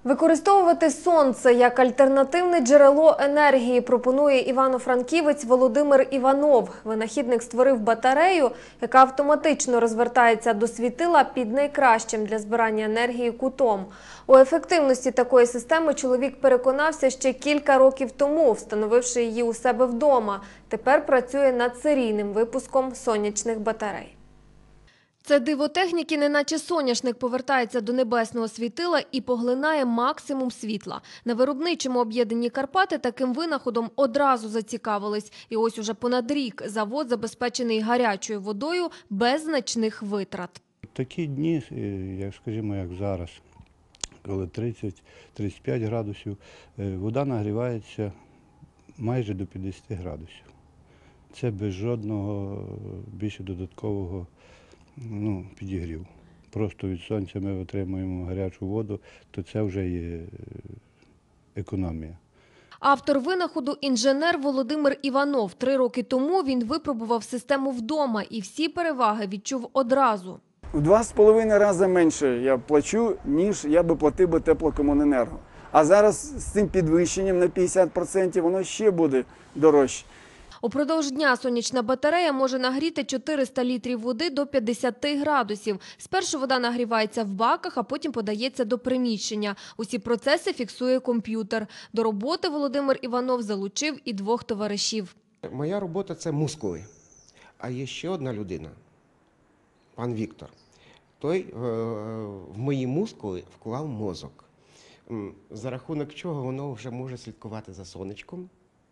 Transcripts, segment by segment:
Використовувати сонце як альтернативне джерело енергії пропонує івано-франківець Володимир Іванов. Винахідник створив батарею, яка автоматично розвертається до світила під найкращим для збирання енергії кутом. У ефективності такої системи чоловік переконався ще кілька років тому, встановивши її у себе вдома. Тепер працює над серійним випуском сонячних батарей. Це диво техніки, неначе соняшник, повертається до небесного світила і поглинає максимум світла. На виробничому об'єднанні «Карпати» таким винаходом одразу зацікавились. І ось уже понад рік завод забезпечений гарячою водою без значних витрат. Такі дні, як зараз, коли 30-35 градусів, вода нагрівається майже до 50 градусів. Це без жодного більше додаткового підігрів. Просто від сонця ми отримуємо гарячу воду, то це вже є економія. Автор винаходу – інженер Володимир Іванов. 3 роки тому він випробував систему вдома і всі переваги відчув одразу. В 2,5 рази менше я плачу, ніж я би платив теплокомуненерго. А зараз з цим підвищенням на 50% воно ще буде дорожче. Упродовж дня сонячна батарея може нагріти 400 літрів води до 50 градусів. Спершу вода нагрівається в баках, а потім подається до приміщення. Усі процеси фіксує комп'ютер. До роботи Володимир Іванов залучив і 2 товаришів. Моя робота – це мускули. А є ще одна людина, пан Віктор. Той в мої мускули вклав мозок. За рахунок чого воно вже може слідкувати за сонечком.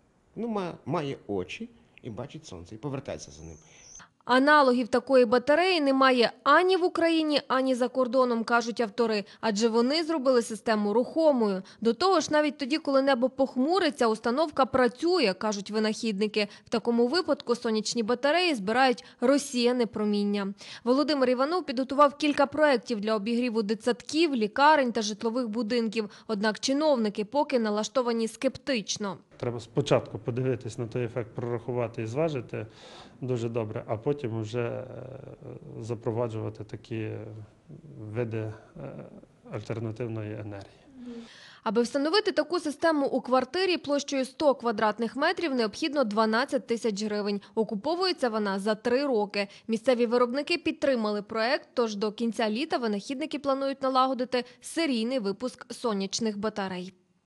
Має очі і бачить сонце, і повертається за ним. Аналогів такої батареї немає ані в Україні, ані за кордоном, кажуть автори. Адже вони зробили систему рухомою. До того ж, навіть тоді, коли небо похмуриться, установка працює, кажуть винахідники. В такому випадку сонячні батареї збирають розсіяне проміння. Володимир Іванов підготував кілька проєктів для обігріву дитсадків, лікарень та житлових будинків. Однак чиновники поки налаштовані скептично. Треба спочатку подивитись на той ефект, прорахувати і зважити дуже добре, а потім вже запроваджувати такі види альтернативної енергії. Аби встановити таку систему у квартирі площею 100 квадратних метрів необхідно 12 тисяч гривень. Окуповується вона за 3 роки. Місцеві виробники підтримали проект, тож до кінця літа винахідники планують налагодити серійний випуск сонячних батарей.